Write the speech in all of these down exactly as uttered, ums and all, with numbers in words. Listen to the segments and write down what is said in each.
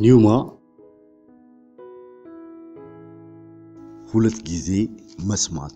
ኒውማ ሁለት ጊዜ መስማት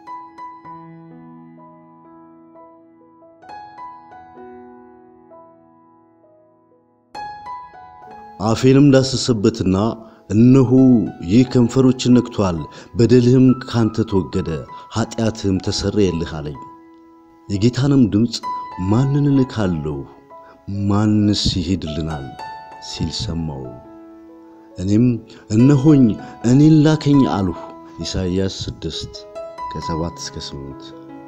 አፌንም ዳሰሰበትና እነሆ የከንፈሮችን ነክቷል በደልህም ካንተ ተወገደ ኃጢአትህም ተሰረየልህ አለኝ የጌታንም ድምጽ ማንን ልካለሁ ማንስ ይሄድልናል ሲል ሰማው እኔም እነሆኝ እኔን ላከኝ አልሁ ኢሳይያስ ስድስት ከሰባት እስከ ስምንት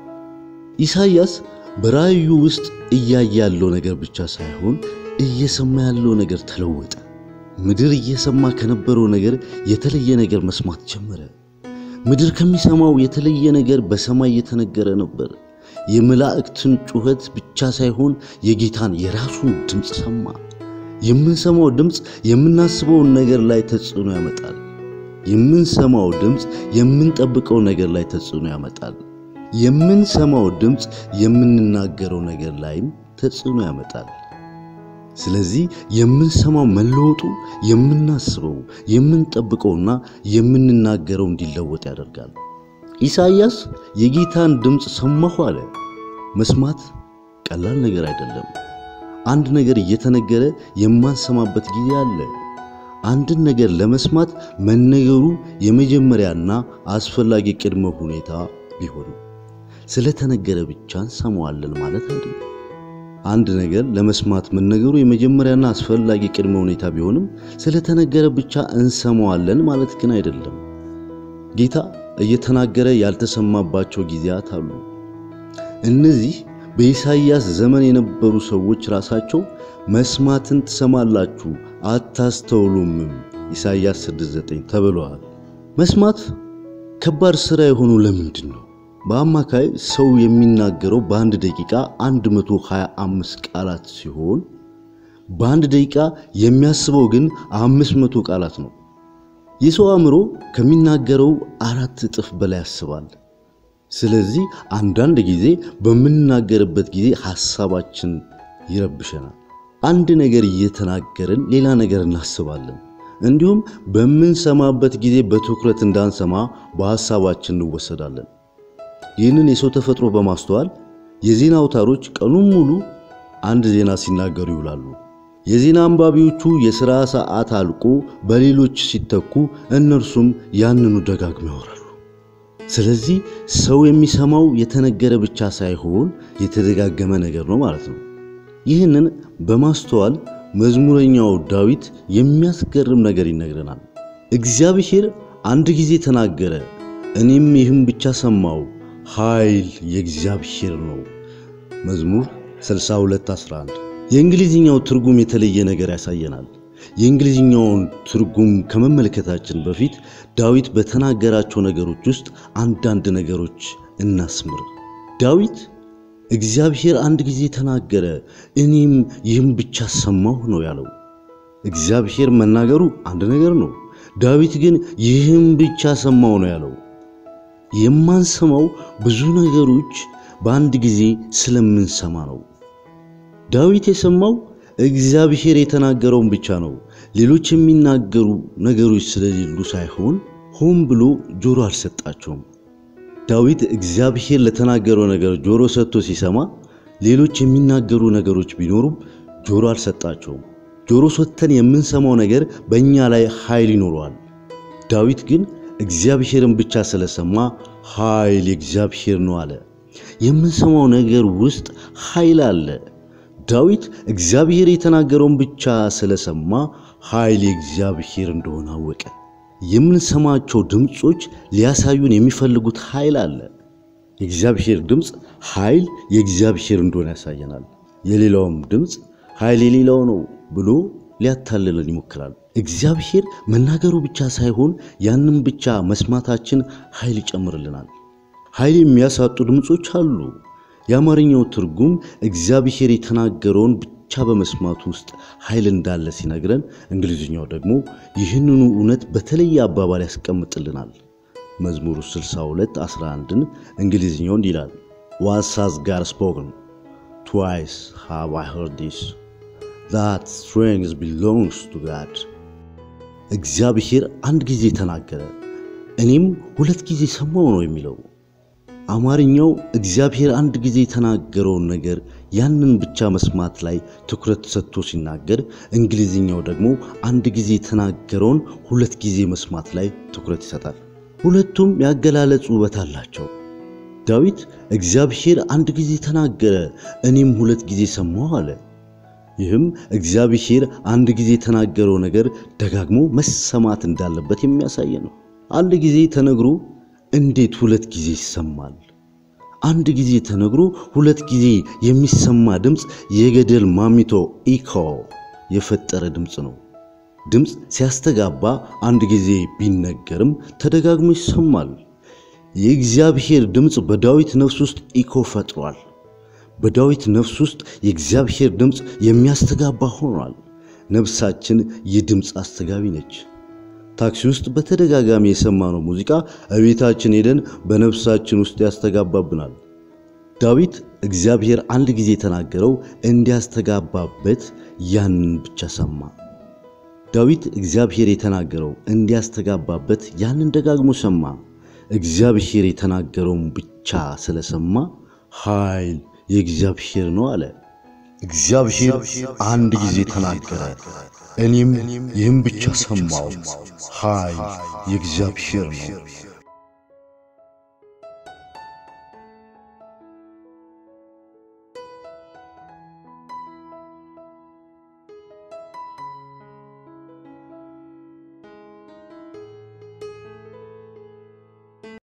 ኢሳይያስ በራእዩ ውስጥ እያየ ያለው ነገር ብቻ ሳይሆን እየሰማ ያለው ነገር ተለወጠ ምድር እየሰማ ከነበረው ነገር የተለየ ነገር መስማት ጀመረ ምድር ከሚሰማው የተለየ ነገር በሰማይ የተነገረ ነበር የመላእክትን ጩኸት ብቻ ሳይሆን የጌታን የራሱን ድምጽ ሰማ የምንሰማው ድምጽ የምናስበው ነገር ላይ ተጽዕኖ ያመጣል የምንሰማው ድምጽ የምንጠብቀው ነገር ላይ ተጽዕኖ ያመጣል የምንሰማው ድምጽ የምንናገረው ነገር ላይም ተጽዕኖ ያመጣል ስለዚህ የምንሰማው መለወጡ የምናስበው የምንጠብቀውና የምንናገረው እንዲለወጥ ያደርጋል ኢሳይያስ የጌታን ድምጽ ሰማሁ አለ መስማት ቀላል ነገር አይደለም አንድ ነገር እየተነገረ የማንሰማበት ጊዜ አለ አንድ ነገር ለመስማት መነገሩ የመጀመሪያና አስፈላጊ ቅድመ ሁኔታ ቢሆን ስለተነገረ ብቻ እንሰማዋለን ማለት አይደለም አንድ ነገር ለመስማት መነገሩ የመጀመሪያና አስፈላጊ ቅድመ ሁኔታ ቢሆንም ስለተነገረ ብቻ እንሰማዋለን ማለት ግን አይደለም ጌታ እየተናገረ ያልተሰማባቸው ጊዜያት አሉ እነዚህ በኢሳይያስ ዘመን የነበሩ ሰዎች ራሳቸው መስማትን ትሰማላችሁ አታስተውሉም ኢሳይያስ ስድስት ዘጠኝ ተብሏል መስማት ከባድ ስራ የሆኑ ለምንድነው በአማካይ ሰው የሚናገረው በአንድ ደቂቃ አንድ መቶ ሃያ አምስት ቃላት ሲሆን በአንድ ደቂቃ የሚያስበው ግን አምስት መቶ ቃላት ነው የሰው አእምሮ ከሚናገረው አራት እጥፍ በላይ ያስባል ስለዚህ አንዳንድ ጊዜ በመናገርበት ጊዜ ሐሳባችን ይረብሸናል አንድ ነገር እየተናገርን ሌላ ነገር እናስባለን እንዲሁም በመንሰማበት ጊዜ በትኩረት እንዳንሰማ በሐሳባችን እንወሰዳለን ይህንን የሰው ተፈጥሮ በማስተዋል የዜና አውታሮች ቀኑን ሙሉ አንድ ዜና ሲናገሩ ይውላሉ የዜና አንባቢዎቹ የሥራ ሰዓት አልቆ በሌሎች ሲተኩ እነርሱም ያንኑ ደጋግመው ያወራሉ ስለዚህ ሰው የሚሰማው የተነገረ ብቻ ሳይሆን የተደጋገመ ነገር ነው ማለት ነው ይህንን በማስተዋል መዝሙረኛው ዳዊት የሚያስገርም ነገር ይነግረናል እግዚአብሔር አንድ ጊዜ ተናገረ እኔም ይህን ብቻ ሰማው ኃይል የእግዚአብሔር ነው መዝሙር ስልሳ ሁለት አስራ አንድ የእንግሊዝኛው ትርጉም የተለየ ነገር ያሳየናል የእንግሊዝኛውን ትርጉም ከመመልከታችን በፊት ዳዊት በተናገራቸው ነገሮች ውስጥ አንዳንድ ነገሮች እናስምር ዳዊት እግዚአብሔር አንድ ጊዜ ተናገረ እኔም ይህን ብቻ ሰማሁ ነው ያለው እግዚአብሔር መናገሩ አንድ ነገር ነው ዳዊት ግን ይህን ብቻ ሰማሁ ነው ያለው የማንሰማው ብዙ ነገሮች በአንድ ጊዜ ስለምንሰማ ነው ዳዊት የሰማው እግዚአብሔር የተናገረውን ብቻ ነው ሌሎች የሚናገሩ ነገሮች ስለሌሉ ሳይሆን ሆን ብሎ ጆሮ አልሰጣቸውም ዳዊት እግዚአብሔር ለተናገረው ነገር ጆሮ ሰጥቶ ሲሰማ ሌሎች የሚናገሩ ነገሮች ቢኖሩም ጆሮ አልሰጣቸውም ጆሮ ሰጥተን የምንሰማው ነገር በእኛ ላይ ኃይል ይኖረዋል ዳዊት ግን እግዚአብሔርን ብቻ ስለሰማ ኃይል የእግዚአብሔር ነው አለ የምንሰማው ነገር ውስጥ ኃይል አለ ዳዊት እግዚአብሔር የተናገረውን ብቻ ስለሰማ ኃይል የእግዚአብሔር እንደሆነ አወቀ የምንሰማቸው ድምጾች ሊያሳዩን የሚፈልጉት ኃይል አለ የእግዚአብሔር ድምጽ ኃይል የእግዚአብሔር እንደሆነ ያሳየናል የሌላውም ድምጽ ኃይል የሌላው ነው ብሎ ሊያታልለን ይሞክራል እግዚአብሔር መናገሩ ብቻ ሳይሆን ያንን ብቻ መስማታችን ኃይል ይጨምርልናል ኃይል የሚያሳጡ ድምጾች አሉ የአማርኛው ትርጉም እግዚአብሔር የተናገረውን ብቻ በመስማት ውስጥ ኃይል እንዳለ ሲነግረን እንግሊዝኛው ደግሞ ይህንኑ እውነት በተለየ አባባል ያስቀምጥልናል መዝሙር ስልሳ ሁለት አስራ አንድ እንግሊዝኛው ይላል Once has God spoken twice have I heard this that strength belongs to God እግዚአብሔር አንድ ጊዜ ተናገረ እኔም ሁለት ጊዜ ሰማው ነው የሚለው አማርኛው እግዚአብሔር አንድ ጊዜ ተናገረው ነገር ያንን ብቻ መስማት ላይ ትኩረት ሰጥቶ ሲናገር እንግሊዝኛው ደግሞ አንድ ጊዜ ተናገረውን ሁለት ጊዜ መስማት ላይ ትኩረት ይሰጣል ሁለቱም ያገላለጹ ውበት አላቸው ዳዊት እግዚአብሔር አንድ ጊዜ ተናገረ እኔም ሁለት ጊዜ ሰማው አለ ይህም እግዚአብሔር አንድ ጊዜ ተናገረው ነገር ደጋግሞ መሰማት እንዳለበት የሚያሳይ ነው አንድ ጊዜ ተነግሮ እንዴት ሁለት ጊዜ ይሰማል አንድ ጊዜ ተነግሮ ሁለት ጊዜ የሚሰማ ድምጽ የገደል ማሚቶ ኢኮ የፈጠረ ድምጽ ነው ድምጽ ሲያስተጋባ አንድ ጊዜ ቢነገርም ተደጋግሞ ይሰማል የእግዚአብሔር ድምጽ በዳዊት ነፍስ ውስጥ ኢኮ ፈጥሯል በዳዊት ነፍስ ውስጥ የእግዚአብሔር ድምጽ የሚያስተጋባ ሆኗል ነፍሳችን የድምጽ አስተጋቢ ነች ታክሲ ውስጥ በተደጋጋሚ የሰማነው ሙዚቃ አቤታችን ሄደን በነፍሳችን ውስጥ ያስተጋባብናል ዳዊት እግዚአብሔር አንድ ጊዜ ተናገረው እንዲያስተጋባበት ያንን ብቻ ሰማ ዳዊት እግዚአብሔር የተናገረው እንዲያስተጋባበት ያንን ደጋግሞ ሰማ እግዚአብሔር የተናገረውን ብቻ ስለሰማ ኃይል የእግዚአብሔር ነው አለ እግዚአብሔር አንድ ጊዜ ተናገረ እኔም ይህም ብቻ ሰማው ኃይል የእግዚአብሔር ነው